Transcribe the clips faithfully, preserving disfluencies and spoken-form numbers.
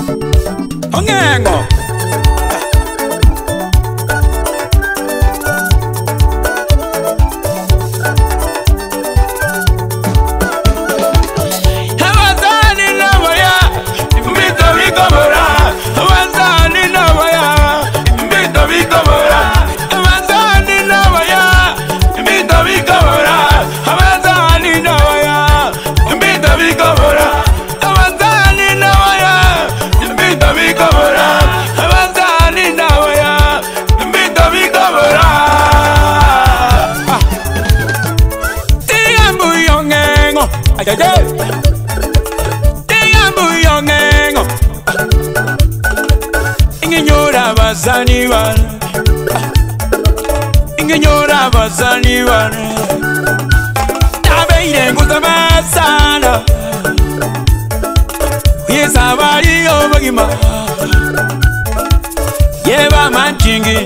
Ongengo Zaniwan Ingenyora bazaniwan Tabeire nguzamasana Yesabari obagima Yeba manchingi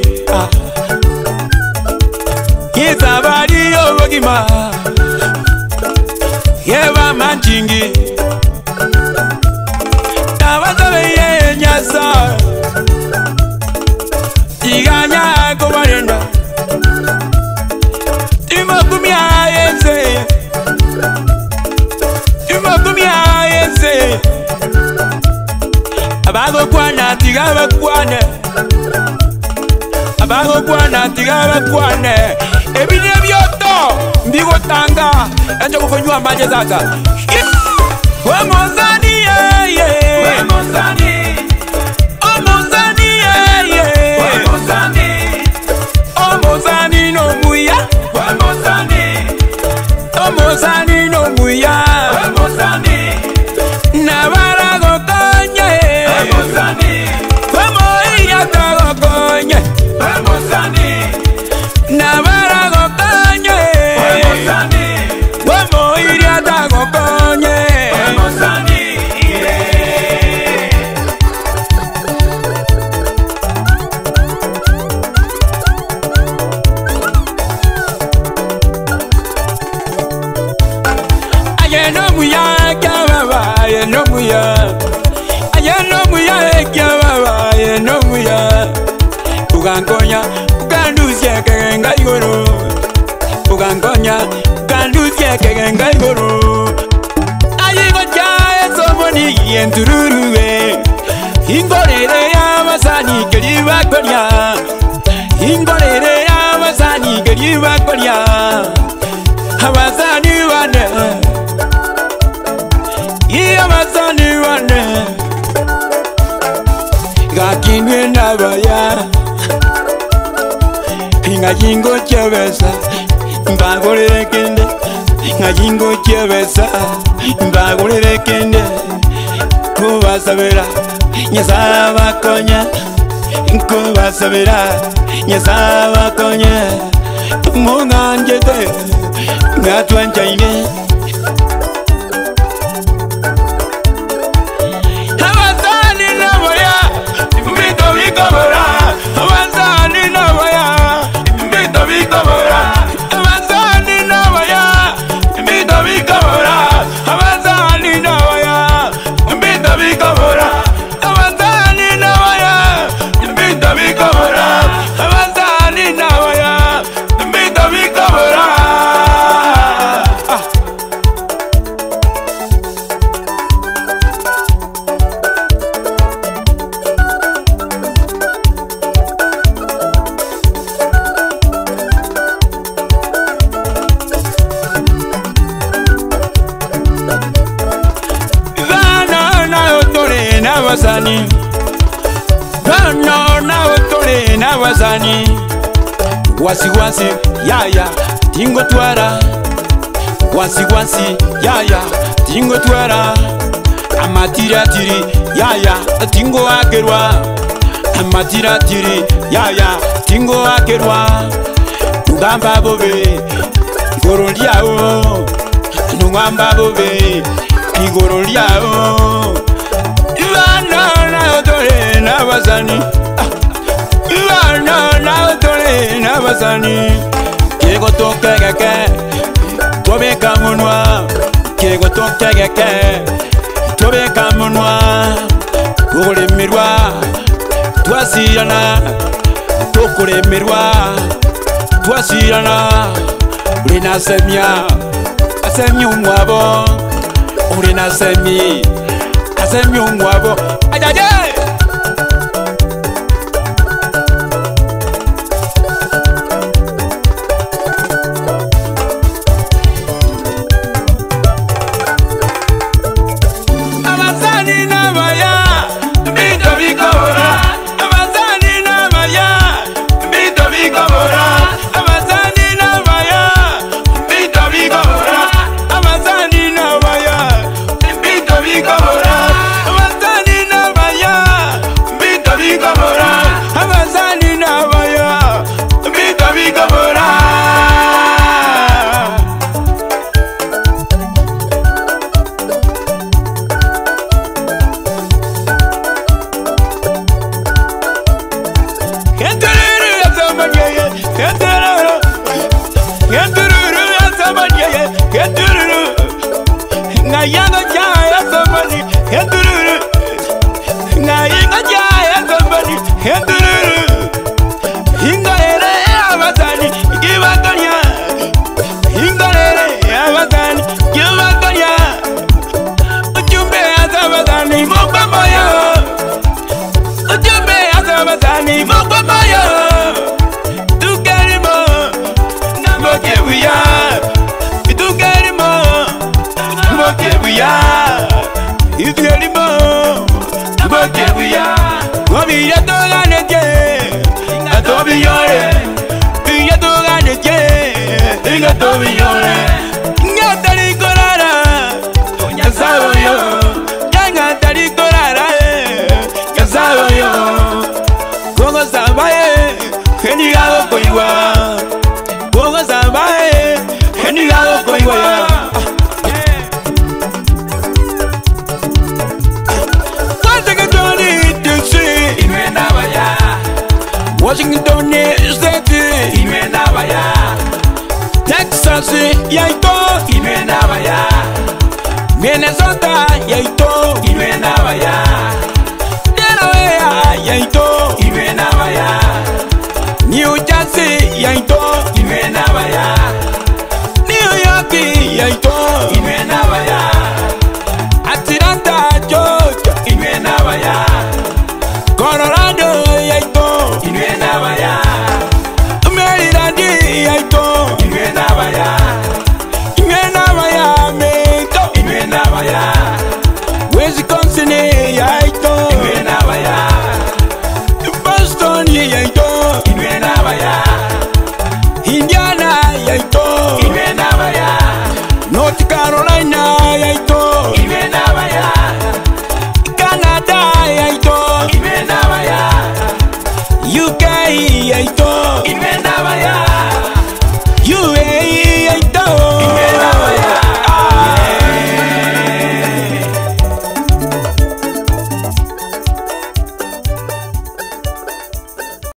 Yesabari obagima Yeba manchingi Tabazabe nyasa Tiganya komarenda Timogumia yense Timogumia yense Abago kwana tigaba kwane Abago kwana tigaba kwane Ebine byoto Mbigo tanga Enjo kufanyua maje zaka Wemozani ye ye Wemozani Omozani no muya, Omozani, Omozani no muya, Omozani, Navara go konye, Omozani, Omoia go konye, Omozani, Navara go konye, Omozani, Omoia go konye, Omozani. No muya, ayano muya ekyababa ayano muya. Ugangonya, uganduzie kegenga igoro. Ugangonya, uganduzie kegenga igoro. Ayigo jae somoni yentururuwe. Ingorere ya masani keriba konya. Ingorere ya masani keriba konya. Habasani wane. Yamazani wane Gakinwe nabaya Inga jingo chebesa Mbagolere kende Inga jingo chebesa Mbagolere kende Kubasabira Nyesaba konya Kubasabira Nyesaba konya Munga njete Ngatwa nchaine Nawazani, no na otore nawazani. Wasi wasi yaya tingo twara. Wasi wasi yaya tingo twara. Amatira tiri yaya tingo akerwa. Amatira tiri yaya tingo akerwa. Ngamba bobe igoroliao. Ngamba bobe igoroliao. Nawazani, no na otore nawazani. Kiego toke keke, tobe kamunwa. Kiego toke keke, tobe kamunwa. mirwa twasirana urina semia asemi umwabo urina semi asemi umwabo ajaje Washington D C Texas yaito Minnesota yaito